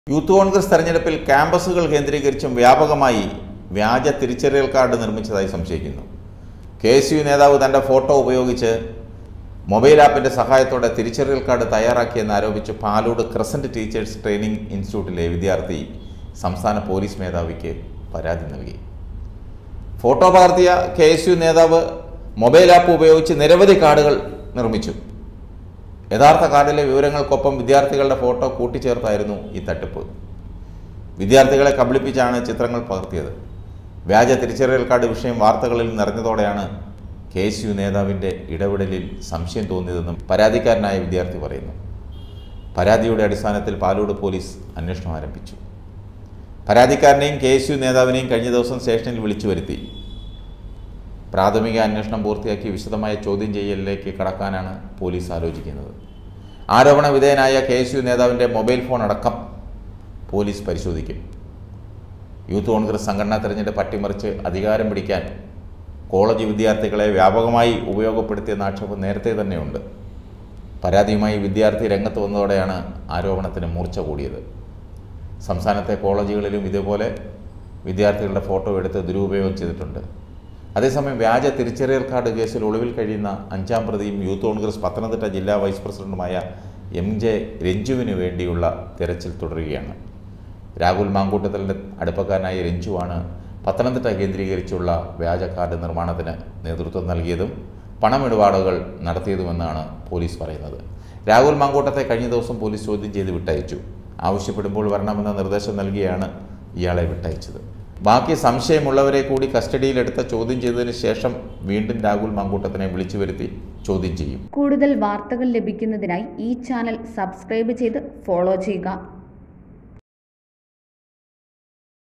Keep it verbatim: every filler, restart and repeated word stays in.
Youth Congress തെരഞ്ഞെടുപ്പിൽ ക്യാമ്പസുകൾ കേന്ദ്രീകരിച്ചും വ്യാപകമായി വ്യാജ തിരിച്ചറിയൽ കാർഡ് നിർമ്മിച്ചതായി സംശയിക്കുന്നു. കെ എസ് യു നേതാവ് തൻ്റെ ഫോട്ടോ ഉപയോഗിച്ച് മൊബൈൽ ആപ്പിൻ്റെ സഹായത്തോടെ തിരിച്ചറിയൽ കാർഡ് തയ്യാറാക്കിയെന്ന് ആരോപിച്ച് പാലോട് ക്രസന്റ് ടീച്ചേഴ്സ് ട്രെയിനിംഗ് ഇൻസ്റ്റിറ്റ്യൂട്ടിലെ വിദ്യാർത്ഥി സംസ്ഥാന പോലീസ് മേധാവിക്ക് പരാതി നൽകി. ഫോട്ടോ പകർത്തിയ കെ എസ് യു നേതാവ് മൊബൈൽ ആപ്പ് ഉപയോഗിച്ച് നിരവധി കാർഡുകൾ നിർമ്മിച്ചു. യഥാർത്ഥ കാർഡിലെ വിവരങ്ങൾക്കൊപ്പം വിദ്യാർത്ഥികളുടെ ഫോട്ടോ കൂട്ടിച്ചേർത്തായിരുന്നു ഈ തട്ടിപ്പ്. വിദ്യാർത്ഥികളെ കബളിപ്പിച്ചാണ് ചിത്രങ്ങൾ പകർത്തിയത്. വ്യാജ തിരിച്ചറിയൽ കാർഡ് വിഷയം വാർത്തകളിൽ നിറഞ്ഞതോടെയാണ് കെ എസ് യു നേതാവിൻ്റെ ഇടപെടലിൽ സംശയം തോന്നിയതെന്നും പരാതിക്കാരനായ വിദ്യാർത്ഥി പറയുന്നു. പരാതിയുടെ അടിസ്ഥാനത്തിൽ പാലോട് പോലീസ് അന്വേഷണം ആരംഭിച്ചു. പരാതിക്കാരനെയും കെ എസ് യു നേതാവിനെയും കഴിഞ്ഞ ദിവസം സ്റ്റേഷനിൽ വിളിച്ചു വരുത്തി. പ്രാഥമിക അന്വേഷണം പൂർത്തിയാക്കി വിശദമായ ചോദ്യം ചെയ്യലിലേക്ക് കടക്കാനാണ് പോലീസ് ആലോചിക്കുന്നത്. ആരോപണ വിധേയനായ കെ എസ് യു നേതാവിൻ്റെ മൊബൈൽ ഫോൺ അടക്കം പോലീസ് പരിശോധിക്കും. യൂത്ത് കോൺഗ്രസ് സംഘടനാ തെരഞ്ഞെടുപ്പ് അട്ടിമറിച്ച് അധികാരം പിടിക്കാൻ കോളേജ് വിദ്യാർത്ഥികളെ വ്യാപകമായി ഉപയോഗപ്പെടുത്തിയെന്ന ആക്ഷേപം നേരത്തെ തന്നെയുണ്ട്. പരാതിയുമായി വിദ്യാർത്ഥി രംഗത്ത് വന്നതോടെയാണ് ആരോപണത്തിന് മൂർച്ച കൂടിയത്. സംസ്ഥാനത്തെ കോളേജുകളിലും ഇതുപോലെ വിദ്യാർത്ഥികളുടെ ഫോട്ടോ എടുത്ത് ദുരുപയോഗം ചെയ്തിട്ടുണ്ട്. അതേസമയം വ്യാജ തിരിച്ചറിയൽ കാർഡ് കേസിൽ ഒളിവിൽ കഴിയുന്ന അഞ്ചാം പ്രതിയും യൂത്ത് കോൺഗ്രസ് പത്തനംതിട്ട ജില്ലാ വൈസ് പ്രസിഡന്റുമായ എം ജെ രഞ്ജുവിന് വേണ്ടിയുള്ള തിരച്ചിൽ തുടരുകയാണ്. രാഹുൽ മാങ്കൂട്ടത്തലിൻ്റെ അടുപ്പക്കാരനായ രഞ്ജുവാണ് പത്തനംതിട്ട കേന്ദ്രീകരിച്ചുള്ള വ്യാജ കാർഡ് നിർമ്മാണത്തിന് നേതൃത്വം നൽകിയതും പണമിടപാടുകൾ നടത്തിയതുമെന്നാണ് പോലീസ് പറയുന്നത്. രാഹുൽ മാങ്കൂട്ടത്തെ കഴിഞ്ഞ ദിവസം പോലീസ് ചോദ്യം ചെയ്ത് വിട്ടയച്ചു. ആവശ്യപ്പെടുമ്പോൾ വരണമെന്ന നിർദ്ദേശം നൽകിയാണ് ഇയാളെ വിട്ടയച്ചത്. ബാക്കി സംശയമുള്ളവരെ കൂടി കസ്റ്റഡിയിലെടുത്ത ചോദ്യം ചെയ്തതിന് ശേഷം വീണ്ടും രാഹുൽ മാങ്കൂട്ടത്തിനെ വിളിച്ചു വരുത്തി ചോദ്യം ചെയ്യും. കൂടുതൽ വാർത്തകൾ ലഭിക്കുന്നതിനായി ഈ ചാനൽ സബ്സ്ക്രൈബ് ചെയ്ത് ഫോളോ ചെയ്യുക.